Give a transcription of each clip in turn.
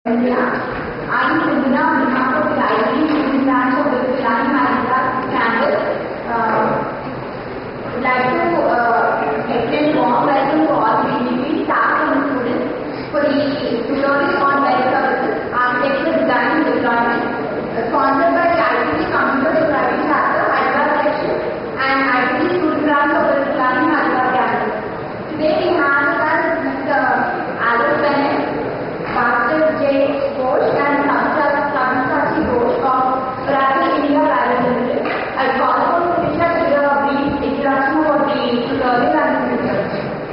India. I am Sindhana on behalf of the IIT Student Branch of the Pilani Hyderabad campus. Would like to extend warm welcome to all the PGP staff and students for the tutorial on web services, architecture, design and deployment, sponsored by the IIT Computer Programming Chapter, Hyderabad section, and IIT Student Branch of the Pilani Hyderabad campus. Today we have with us Mr. Alex Bennett, Master J. Ghosh and Sabyasachi Ghosh of Oracle India Private Limited. I call upon Patricia to give a brief introduction about the tutorial and the research.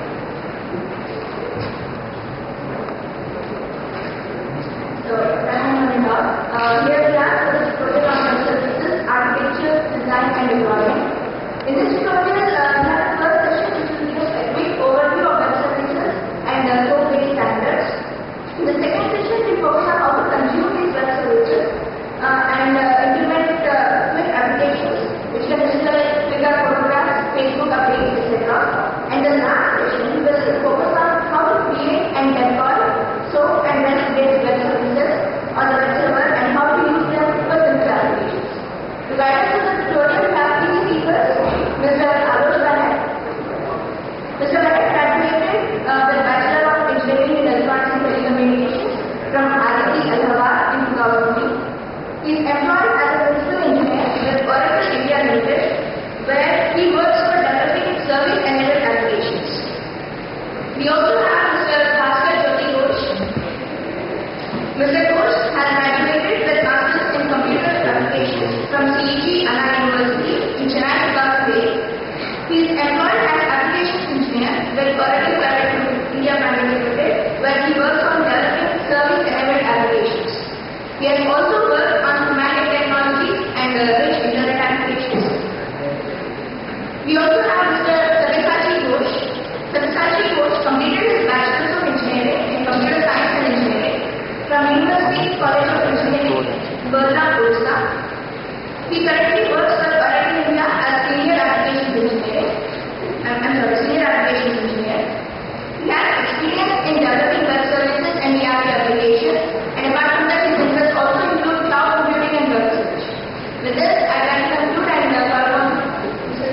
So, here we are for the tutorial on web services, architecture, design and deployment. In this tutorial, we have the first session which will give us a quick overview of web services and code-based standards. In the second session, we focus on how to consume these web services and implement quick applications which can visualize Twitter photographs, Facebook updates, etc. And the last session will focus on how to create and deploy SOAP and REST-based web services on the web server and how to use them for simple applications. To guide us through the tutorial, we have three speakers: Mr. Alex Bennett. Mr. Bennett graduated with Bachelor of Engineering in Electronics and Telecommunications from IIT Allahabad in 2003. He is employed as a principal engineer with Oracle India Limited, where he works for developing service-enabled applications. We also have Mr. Bhaskar Jyoti Ghosh. Mr. Ghosh has graduated with Masters in Computer Applications from CET Anna University in Chennai, 2008. He is employed as Applications Engineer with Oracle India Private Limited, where he works on developing service-enabled applications. He has also worked on semantic technologies and rich internet applications. We also have Mr. Sabyasachi Ghosh. Sabyasachi Ghosh completed his Bachelor's of Engineering in Computer Science and Engineering from University College of Engineering, Birla, Odisha. He currently works for Oracle India as Senior Applications Engineer. Senior Applications Engineer. He has experience in developing web services and ERP applications, and apart from that, his interests also include cloud computing and web search. With this, I would like to conclude and call on Mr.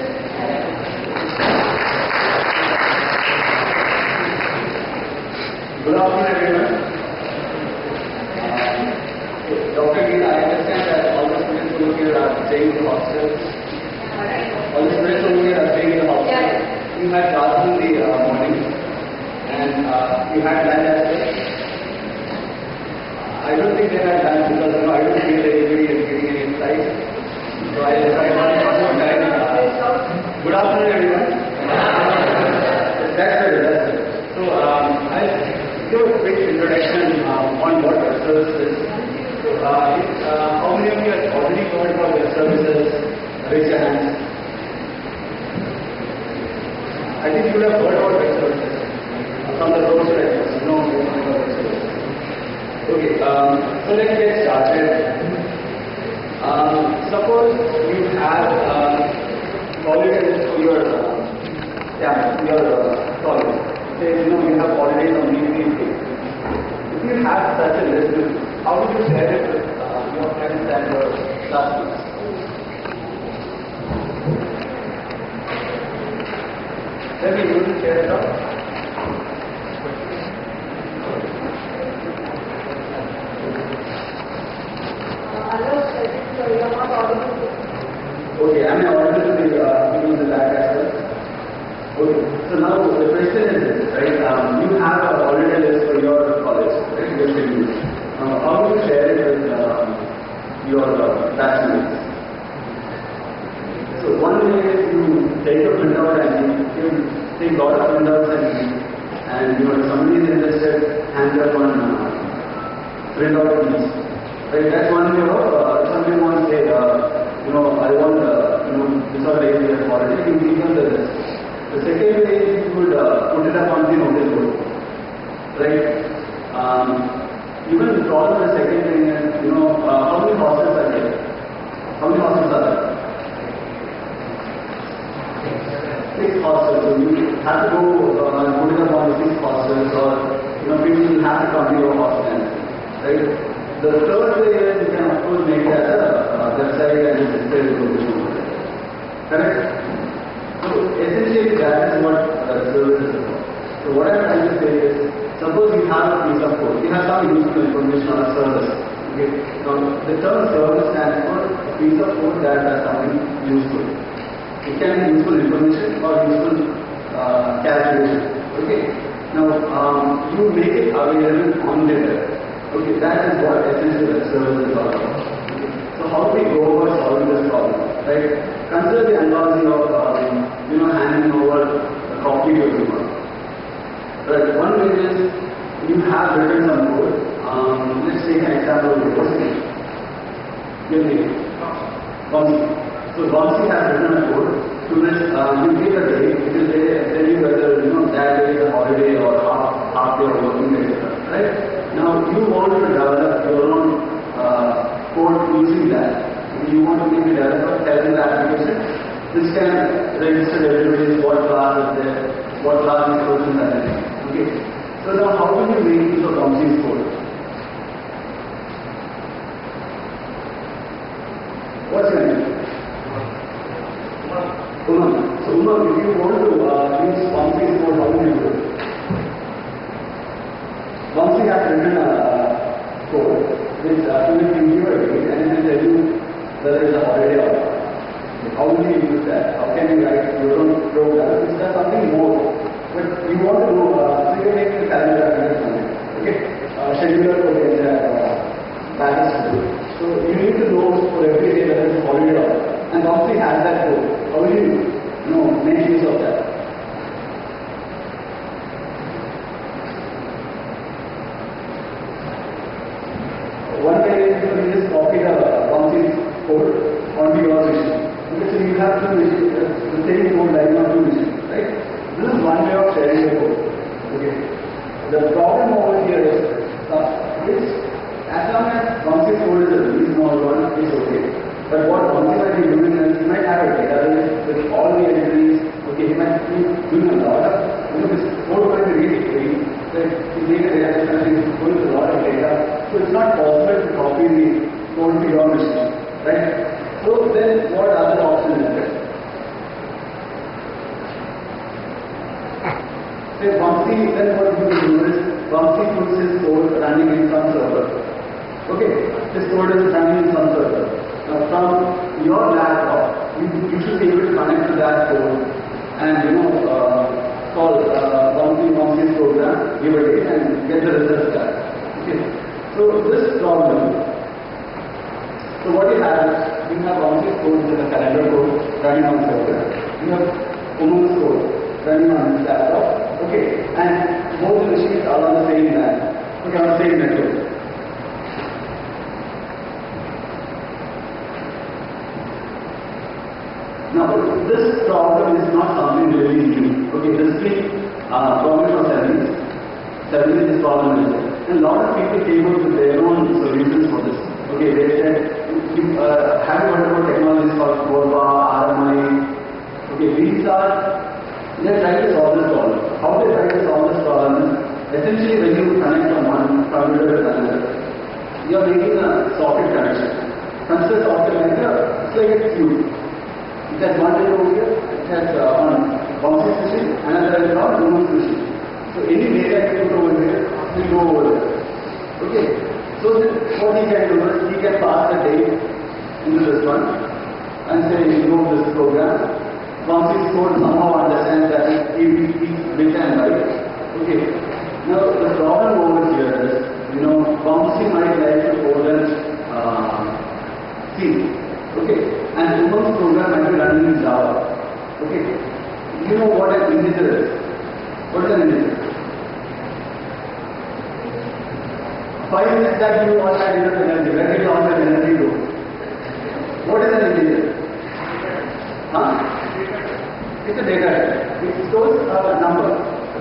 Good afternoon, everyone. Dr. Gill, I understand that all the students over here are staying in the hostels. All the students over here are staying in the hostels. You had class in the morning, and you had lunch as well. I don't think they had lunch because I don't feel anybody is giving any insight. So I want to talk about time. Good afternoon, everyone. That's it. So I'll give a quick introduction on what web services is. How many of you have already heard about web services? Raise your hands. I think you would have heard about web services from the roadside. No, you don't know about web services. Okay, so let's get started. Suppose you have holidays for your college. Say, you have holidays on these days. If you have such a list, how do you share it with your friends and your classmates? Let me use to share it out. Okay, am I audible to the people in the back as well? Okay, so now the question is this, right? You have a holiday list for your college, right? Your schedule. How do you share it with your classmates? So one way is you take a printout and you take a lot of printouts and if somebody is interested, hand up on printout these. Right? That's one way of somebody wants to say, I want this or that area holiday, you give them the list. The second way is you could put it up on the notice board. Right? Even the problem, the second thing is, how many hostels are there? How many hostels are there? 6 hostels. So you have to go put it up on the 6 hostels, or people will have to come to your hostel. right? The third way is you can of course make it as a website and display information over there. Correct? So essentially that is what service is about. So what I'm trying to say is, suppose you have a piece of code, you have some useful information on a service. Okay? Now the term service stands for a piece of code that has something useful. It can be useful information or useful calculation. Okay? Now you make it available on the web. Okay, that is what essentially the service is all about. Okay. So how do we go about solving this problem? Right? Consider the analogy of handing over a copy to everyone. Right? One way is you have written some code. Let's take an example of what's your name? Your name? Vamsi. So Vamsi has written a code to which you give a date. It will tell you whether that day is a holiday or half day or working day, right? Now you want to develop your own code using that. You want to make a developer telling the application which can register everybody what class is there, what class is person are there. Okay. So now how can you make use of Vamsi's code? What's your name? Umang. So Umang, if you want to use Vamsi's code, how do you do it? Vamsi has written a code which will give you a date and it will tell you whether it's a holiday or not. How will you use that? How can you write your own program? Is there something more? But you want to know, so you make the calendar application. Okay? Scheduler for the entire balance. So you need to know for every day whether it's a holiday or not. And Vamsi has that code. How will you make use of that? One way is you just copy the Vamsi's code onto your machine. Okay, so you have two machines, the same code lying on two machines, right? This is one way of sharing your code. Okay. The problem over here is as long as Vamsi's code is a really small one, it's okay. But what Vamsi might be doing is he might have a database with all the entries. Okay, he might be doing a lot of this code might be really big. He made a database and he's going with a lot of data. So it's not possible to copy the code to your machine, right? So then what other option is there? Say Vamsi, then what you do is Vamsi puts his code running in some server. Okay, this code is running in some server. Now from your laptop, you should be able to connect to that code and call Vamsi's program, give a date and get the results back. Okay. So this problem, so what you have Vamsi's code with a calendar code running on server. You have Umang's code running on his laptop. Okay, and both the machines are on the same LAN. Okay, on the same network. Now, this problem is not something really new. Okay, this is the problem of 70s. 70s this problem is there. And a lot of people came up with their own solutions for this. Okay, they said, have you heard about technologies called CORBA, RMI? Okay, they're trying to solve this problem. How they try to solve this problem is, essentially when you connect from one computer to another, you're making a socket connection. Consider socket like it's like a tube. It has one end over here, it has one Vamsi's machine, another is on Umang's machine. So any data you put over here will go over there. Okay. So then what he can do is he can pass the date into this one and say remove this program. Vamsi's code somehow understands that it is bit and byte. Okay. Now the problem over here is Vamsi might like to code C. Okay. And Umang's program might be running in Java. Okay. You know what an integer is? What is an integer? 5 minutes that you all had enough energy. Where did all that energy go? What is an integer? Huh? It's a data type. It stores a number.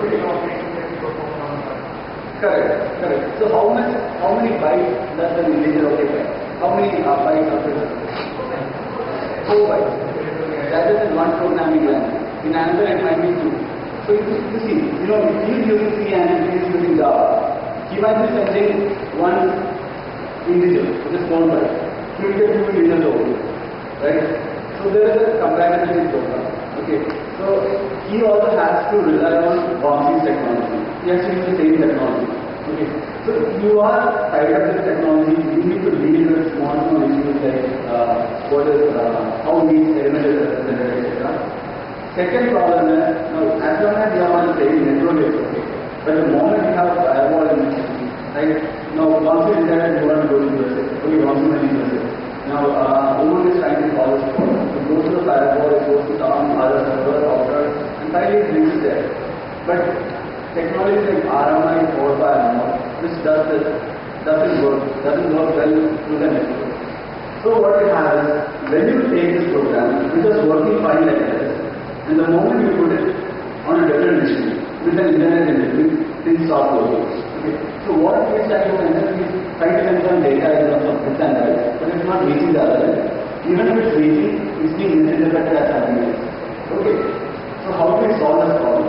Correct. So how many bytes does an integer occupy? How many bytes are present? 4 bytes. That is in one programming language. In another it might be 2. So you see, if he is using C and he is using Java, he might be sending one integer, which is called by. So you get 2 integers over here, right? So there is a compatibility program. Okay. So he also has to rely on Vamsi's technology. He has to use the same technology. Okay. So you are tied up with technology. You need to deal with small issues like how these elements are represented, etc. Second problem is, now as long as you are on the same network, it's okay. But the moment you have a firewall in the system, right? Now once you decide you want to go to USA, okay, once you went to USA. Now Oman is trying to call this code. It goes to the firewall, it goes to some other server, router, and finally it reaches there. But technologies like RMI, 4 and all, which doesn't work well through the network. So what we have is, when you take this program, which is working fine like this, and the moment you put it on a different machine, with an internet in between, things stop working. Okay. So what we try to send is try to send some data in terms of this and that, but it's not reaching the other end. Even if it's reaching, it's being misinterpreted as something else. Okay. So how do we solve this problem?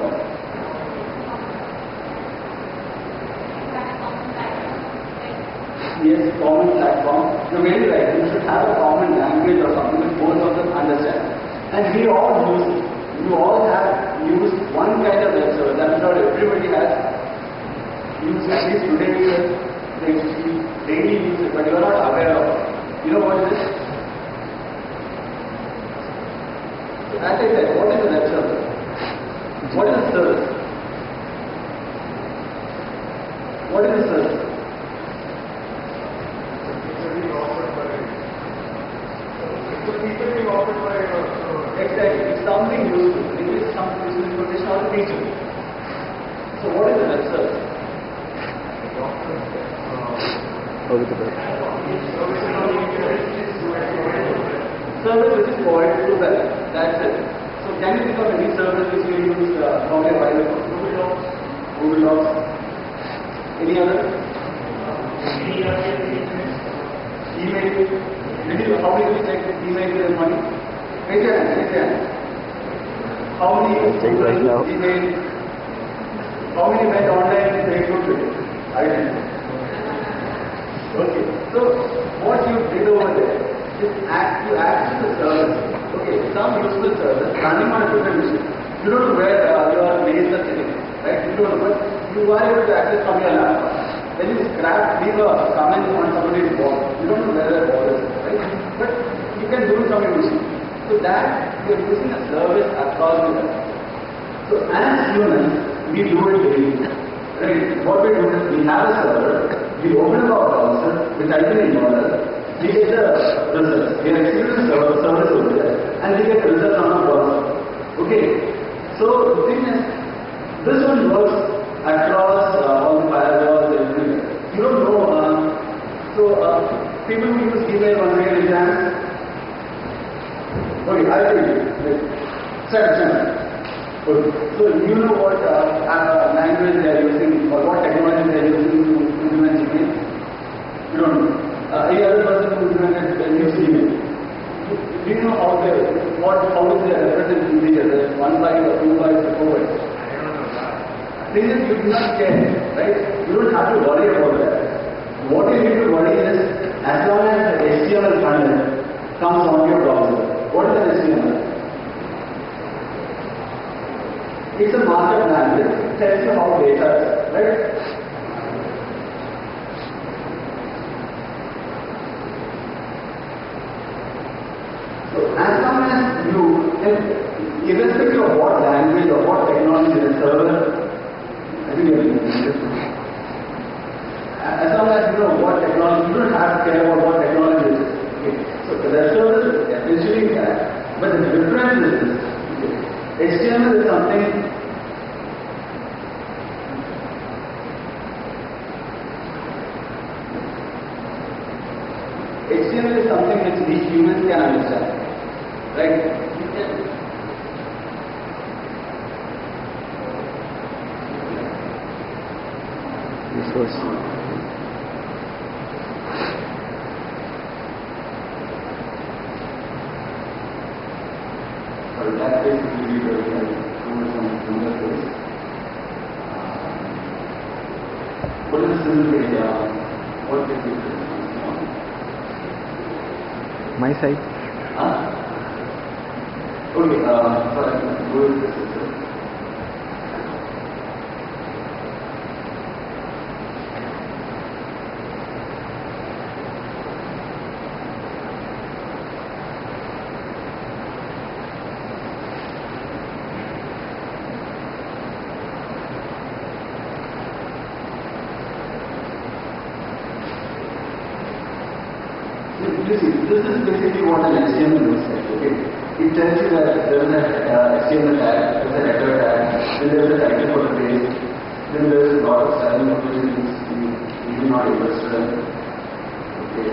Yes, common platform. You're very right. You should have a common language or something that both of them understand. And we all use it. You all have used one kind of web service. I'm sure everybody has used it. At least today they daily use it, but you are not aware of it. You know what it is? So as I said, what is a web service? What is a service? What is a service? Exactly. It's something useful. It is something useful information or feature. So what is a web service? Service which is provided through web. That's it. So can you think of any service which you use from your while ago? Google Docs. Any other? Email. How many people check email this morning? Raise your hand. How many email? How many went online in Facebook today? I didn't. Okay. So what you did over there is you access the service. Okay, some useful service running on a different machine. You don't know where your mails are sitting, right? You don't know, but you are able to access from your laptop. When you leave a comment on somebody's wall, you don't know where the wall is, right? But you can do it from your machine. So that you are using a service across the web. So as humans, we do it daily. Right? What we do is we have a server, we open up our browser, we type in $, we get the results. We are executing the service over there, and we get the results on our browser. Okay? So the thing is, this one works across all the firewalls, everywhere. You don't know. People who use email on real exams. Okay, I'll tell you. Sure. Okay. So you know what language they are using or what technology they are using to implement Gmail? You don't know. Any other person who implemented use email? Do you know how is they represent integers? 1 byte or 2 bytes or 4 bytes? Thing is, you do not care, right? You don't have to worry about that. What you need to worry is, as long as the HTML panel comes on your browser. What is an HTML? It's a markup language. It tells you how data is, right? So as long as you, irrespective of what language or what technology the server, I think as long as you know what technology, you don't have to care about what technology it is. Okay. So the server is essentially that, but the difference is this. Okay. HTML is something. HTML is something which we humans can understand, right? This was. So that basically we will do some similar things. What is the simple data? What is it? My side. Okay, sorry, go with this. You see, this is basically what an HTML looks like, okay? It tells you that there is an HTML tag, there is a header tag, then there is a title for the page, then there is a lot of styling options you do not interested in. Okay,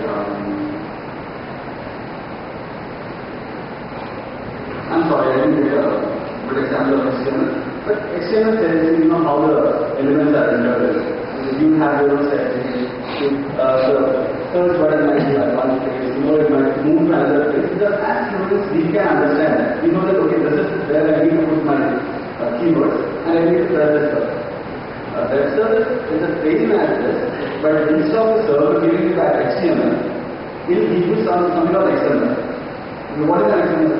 I'm sorry, I didn't get a good example of HTML, but HTML tells you how the elements are rendered. You have your own settings. The search button might be at one place, it might move to another place. Because as humans, we can understand that. We know that, okay, this is where I need to put my keywords and I need to press this button. Web service is the same as this, but instead of the server giving you back HTML, it will give you something called XML. What is an XML?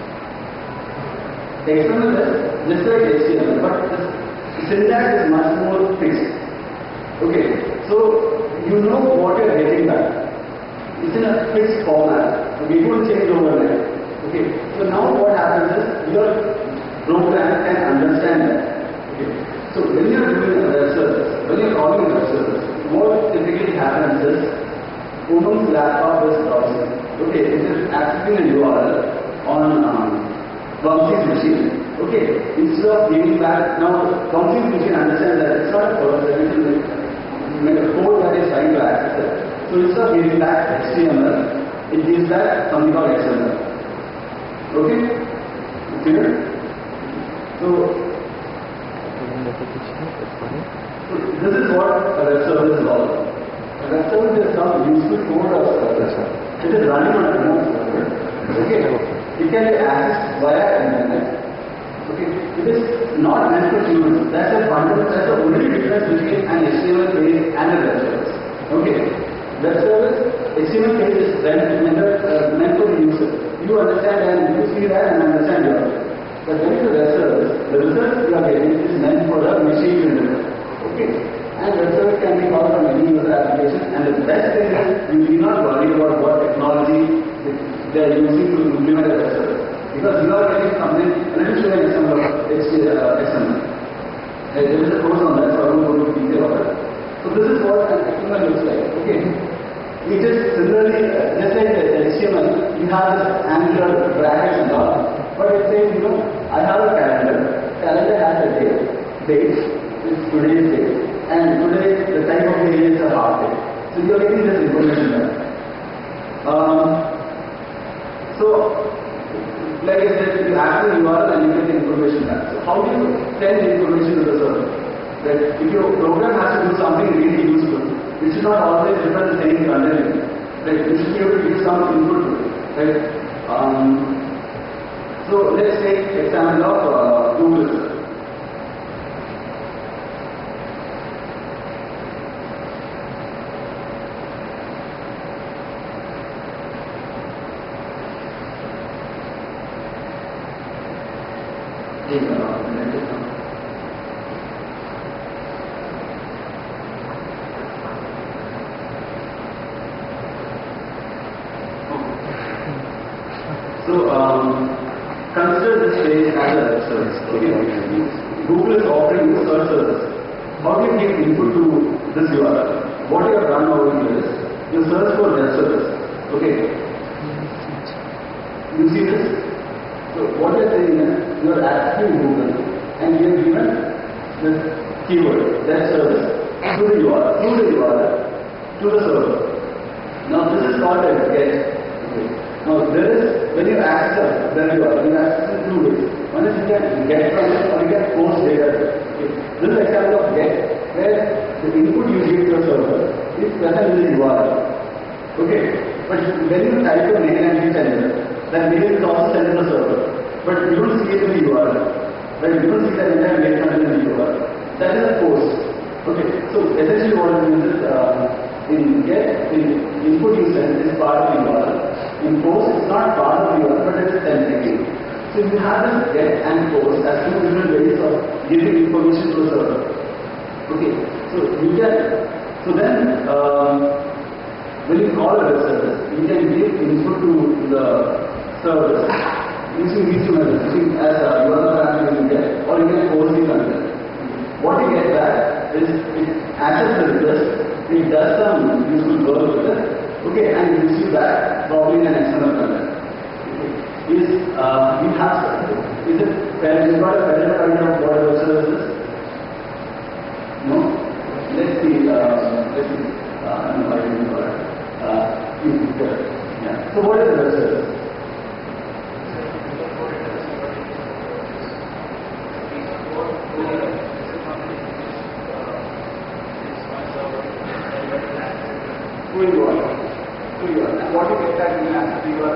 XML is just like HTML, but the syntax is much more fixed. Okay, so you know what you are getting back. It's in a fixed format. Okay, it won't change overnight. Okay, so now what happens is your program can understand that. Okay, so when you are doing a web service, when you are calling a web service, what typically happens is Umang's laptop is browsing. Okay, it is accessing a URL on Vamsi's machine. Okay, instead of giving back, now Vamsi's machine understands that it's not a person, make a code that is trying to access it. So instead of giving back HTML, it gives back something called XML. Okay? Clear? So this is what a web service is all about. A web service is some useful code of service. It is running on a remote server. Okay? It can be accessed via internet. Okay, it is not meant for humans. That's the only difference between an HTML page and a web service. Okay, web service, HTML page is meant for the user. You understand and you see that and understand your. But when it's a web service, the result you are getting is meant for the machine to deliver. Okay, and web service can be called from any user application. And the best thing is you need not worry about what technology they are using to implement a web service. Because you are getting something, let me show you an example of XML. There is a course on that, so I won't go into detail of it. So this is what an XML looks like. Okay. It is similarly, just like the HTML, you have this angular brackets and all. But it says, I have a calendar. Calendar has a date, is today's date. And today, the time of the day is a half day. So you are getting this information there. Like I said, you access the URL and you get the information back. So how do you send the information to the server? That if your program has to do something really useful, it should not always return the same content. Like you should be able to give some input to it. Right? So let's take example of Google. Consider this page as a web service. Okay. Google is offering you search service. How do you give input to this URL? What you have done over here is you search for web service. Okay. You see this? So what you are saying is you are accessing Google and you have given this keyword, web service, to the URL, to the server. Now this is called a get. Okay. Now there is, when you access where you are, you access in two ways. One is you can get from it or you can post data. Okay. This is an example of get, where the input you give to the server is present in the URL. Okay. But when you type your name and you send it, that name is also sent to the server. But you don't see it in the URL. Right? You don't see that entire name content in the URL. That is a post. Okay. So essentially what it means is in get, the input you send is part of the URL. in post it's not part of the but it's templating. So you have this get and post as two different ways of giving information to a server. Okay, so you can, so then when you call a web service, you can give input to the service using these two methods, using as URL parameter you get, or you can post the content. What you get back is it accesses the request, it does some useful work with it, okay, and it gives you back probably an external content. Okay. Is it fair? You got a better idea of what a web service is? No? Let's see. No, I didn't know that. Yeah. So what is a web service? Who you are? And what you get back in the answer to your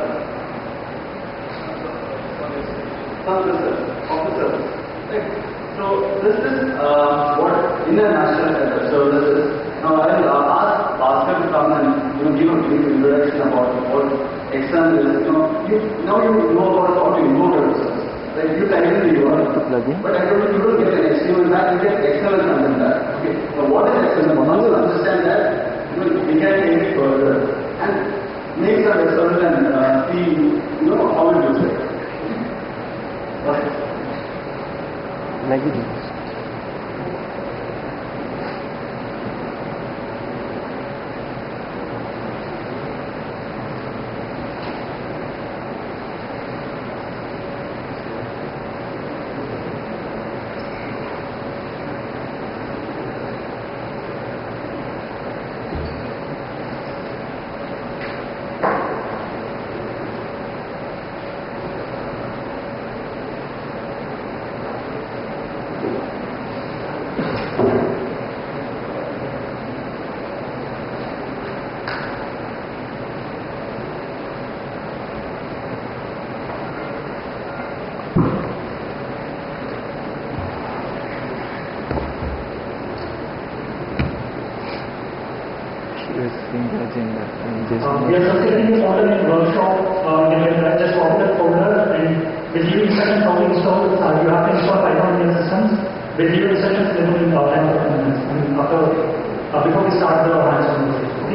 some research of the service. Right? So this is what in a nutshell service is. Now I will ask Bhaskar to come and give a brief introduction about what XML is. Now you know about how to invoke a service. Like you type in the URL, but I told you don't get an HTML back, you get XML content back. Okay. So what is XML? Once you understand that, we can take it further and make some results and see how it looks like. Like it is. We are submitting this online workshop. Just copy the folder and with you instructions how to install. You have to install Python in your systems. With you instructions, they will outline for 10 minutes. Before we start the hands-on process. Okay.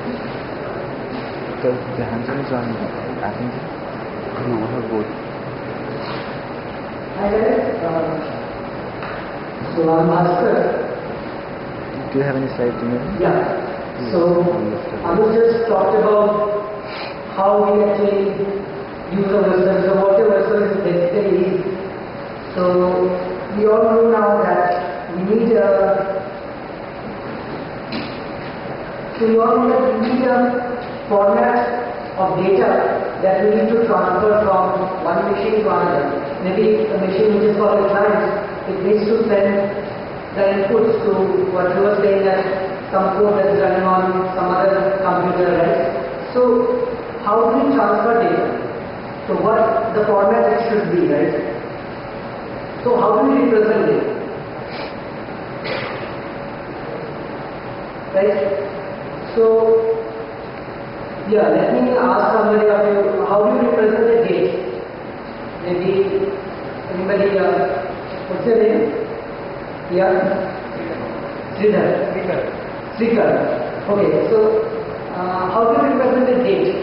The hands-on is on Athens. No, I have both. Hi guys. So I'm Bhaskar. Do you have any slides in there? Yeah. So Anuj just talked about how we actually use a web service, or what a web service basically is. So we all know now that we need a format of data that we need to transfer from one machine to another. Maybe a machine which is called a client, it needs to send the inputs to what you were saying, that some code that is running on some other computer, right? So how do we transfer data? So what the format it should be, right? So how do we represent it? Right? So yeah, let me ask somebody of you, how do you represent the date? Maybe anybody, what's your name? Yeah? Sridhar. Okay, so how do you represent the date?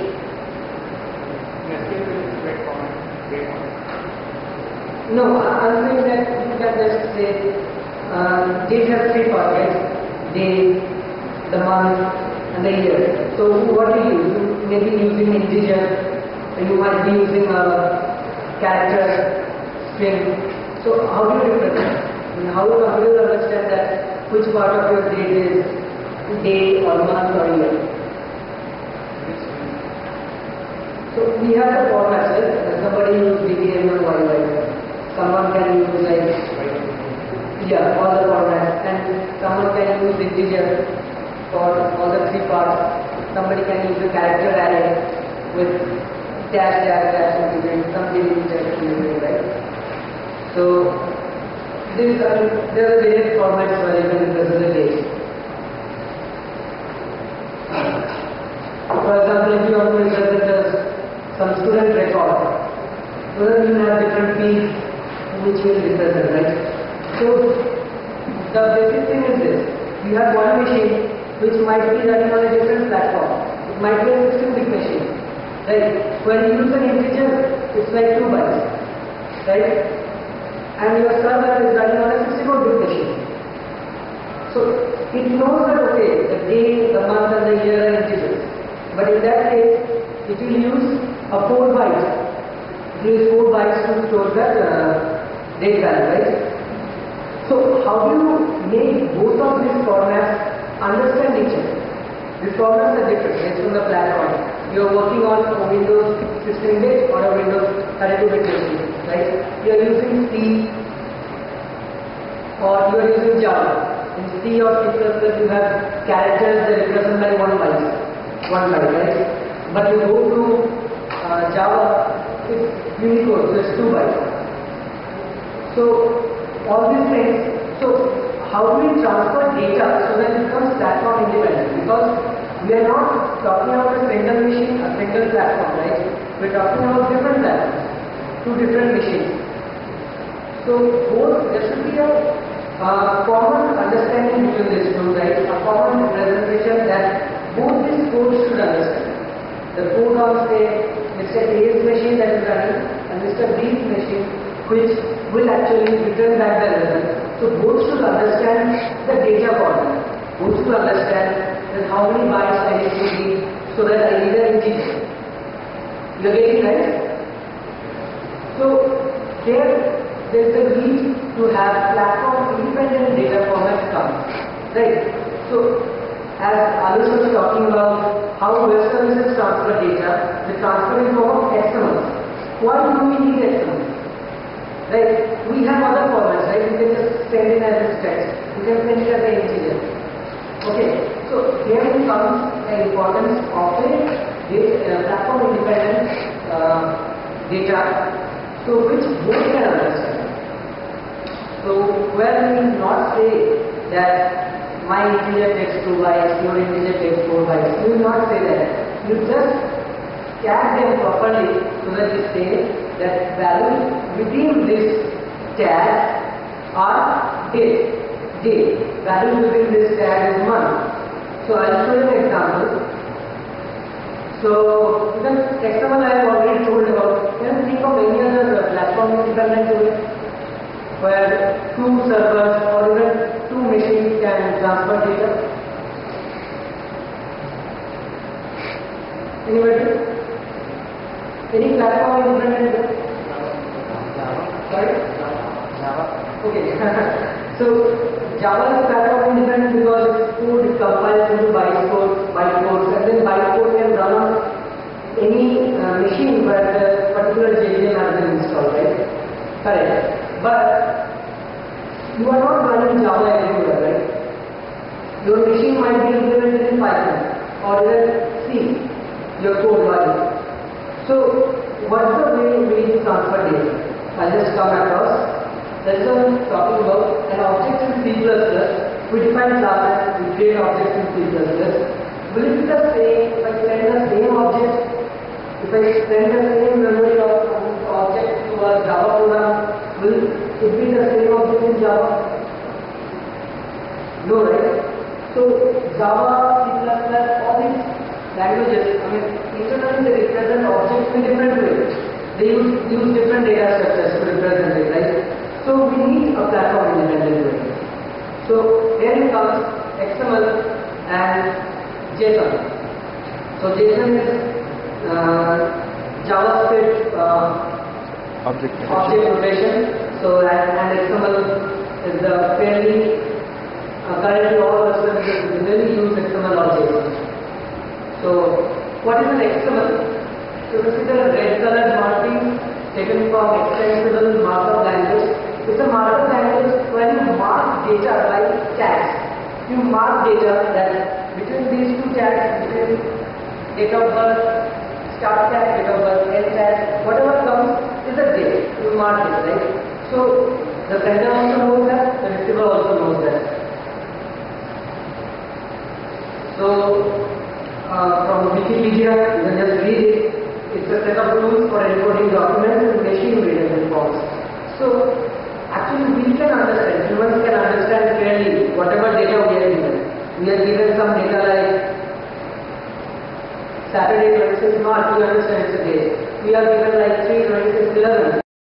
No, I'm saying that you can just say date has 3 parts, right? Day, the month, and the year. So what do you use? You may be using integer, you might be using a character, string. So how do you represent? How do you understand that which part of your date is day or month or year? So we have the formats, right? Somebody use BDM or YY. Someone can use all the formats, and someone can use integer for all the 3 parts. Somebody can use a character array with dash and something right? So there are various formats where you can represent the date. For example, if you want to represent some student record. So then you have different fields which will represent, right? So the basic thing is this: you have one machine which might be running on a different platform. It might be a 16-bit machine, right? When you use an integer, it's like 2 bytes, right? And your server is running on a 64-bit machine. So it knows that, okay, the day, the month and the year are integers. But in that case, it will use a 4 bytes. It will use 4 bytes to store that date value, right? So how do you make both of these formats understand each other? These formats are different based on the platform. You are working on a Windows 16-bit or a Windows 32-bit machine, right? You are using C or you are using Java. In C or C++, you have characters that represent by 1 byte, right? But you go to Java, it's Unicode, so it's 2 bytes. So all these things. So how do we transfer data so that it becomes platform independent? Because we are not talking about a single machine, a single platform, right? We are talking about different platforms, 2 different machines. So both, there should be a common understanding between these two, right? A common representation that both these codes should understand. The code of, say, Mr. A's machine that is running and Mr. B's machine, which will actually return back the result. So both should understand the data format. Both should understand that how many bytes I need to read so that I read an integer. You are getting right? So there's a need to have platform independent data formats come. Right? So as Alice was talking about how web services transfer data, they transfer in form of XML. Why do we need XML? Right? We have other formats, right? You can just send it as a text. You can send it as an integer. Okay. So here comes the importance of a platform independent data, so which both can understand. So where we not say that my integer takes 2 bytes, your integer takes 4 bytes. You will not say that. You just tag them properly so that you say that value within this tag are date. Value within this tag is month. So I'll show you an example. So even XML I have already told about. Can you think of any other platform independent way where 2 servers or even 2 machines can transfer data? Anybody? Any platform independent way? Sorry? Java. Okay. So Java is platform independent because its code is compiled into bytecodes, and then bytecode can run on any machine where the particular JVM has been installed, right? Correct. But you are not running Java everywhere, right? Your machine might be implemented in Python or even C, your code value. So what's the way we need to transfer data? I'll just come across. That's what I'm talking about. An object in C++, we define classes, we create objects in C++. Will it be the same if I send the same object? If I send the same memory of object to a Java program, will it be the same object in Java? No, right? So Java, C++, all these languages, internally they represent objects in different ways. They use different data structures to represent it, right? So we need a platform independent way. So here comes XML and JSON. So JSON is JavaScript object notation. So and XML is the fairly currently all the services really use XML or JSON. So what is an XML? So this is a red colored marking taken from extensible markup language. It's a markup language where you mark data by tags. You mark data that between these 2 tags, between date of birth, start tag, date of birth, end tag, whatever comes is a date. You mark it, right? So the sender also knows that, the receiver also knows that. So from Wikipedia, you can just read it. it's a set of rules for encoding documents and machine readers response. So actually we can understand, humans can understand clearly whatever data we are given. We are given some data like Saturday 26th March, we understand it's a day. We are given like 3 26 11.